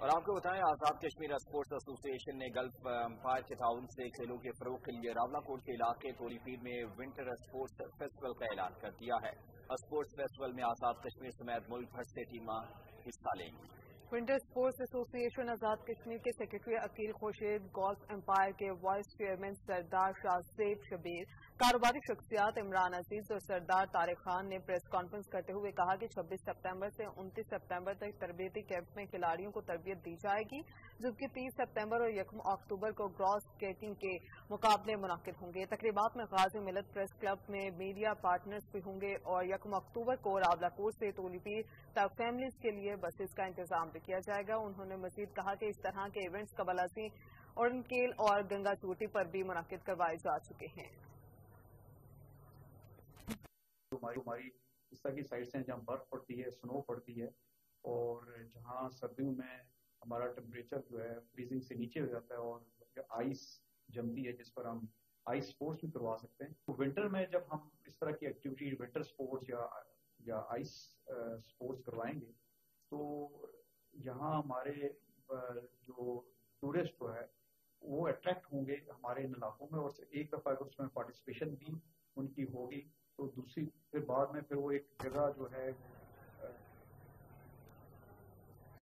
اور آپ کو بتائیں آزاد کشمیر اسپورٹس ایسوسی ایشن نے گلف امپائر کے تعاون سے کھیلوں کے فروغ کے لیے راولہ کوٹ کے علاقے توری پیر میں ونٹر اسپورٹس فیسٹیول کا اعلان کر دیا ہے۔ اسپورٹس فیسٹیول میں آزاد کشمیر سمیت ملک بھر سے ٹیمیں حصہ لیں گی۔ ونٹر اسپورٹس ایسوسی ایشن آزاد کشمیر کے secretary Aqeel Khurshid, golf umpire کے وائس چیئرمین سردار شاہ زیب شبیر، کاروباری شخصیات عمران عزیز اور سردار طارق خان نے پریس کانفرنس کرتے ہوئے کہا کہ 26 سپتمبر سے 29 سپتمبر تک تربیتی کیمپ میں کھلاڑیوں کو تربیت دی جائے گی، جبکہ 30 سپتمبر اور 1 اکتوبر کو گراس سکیٹنگ کے مقابلے منعقد ہوں گے۔ تقریبات میں غازی ملت پریس کلب میں میڈیا پارٹنرز بھی ہوں گے اور 1 اکتوبر کو راولہ کوٹ سے تولی پیر تک فیملیز کے لیے بسز کا انتظام بھی کیا جائے گا۔ انہوں نے مزید کہا کہ اس طرح کے ایونٹس قبل ازیں اورنکیل اور گنگا چوٹی پر بھی منعقد کروائے جا چکے ہیں۔ ہماری اس طرح کی سائٹس ہیں جہاں برف پڑتی ہے، سنو پڑتی ہے، اور جہاں سردیوں میں ہمارا ٹیمپریچر جو ہے فریزنگ سے نیچے ہو جاتا ہے اور آئس جمتی ہے جس پر ہم آئس اسپورٹس بھی کروا سکتے ہیں۔ ونٹر میں جب ہم اس طرح کی ایکٹیویٹی ونٹر اسپورٹس یا آئس اسپورٹس کروائیں گے تو یہاں ہمارے جو ٹورسٹ جو ہے وہ اٹریکٹ ہوں گے ہمارے ان علاقوں میں، اور ایک دفعہ اگر اس میں پارٹیسپیشن بھی ان کی ہوگی تو دوسری پھر بعد میں پھر وہ ایک جگہ جو ہے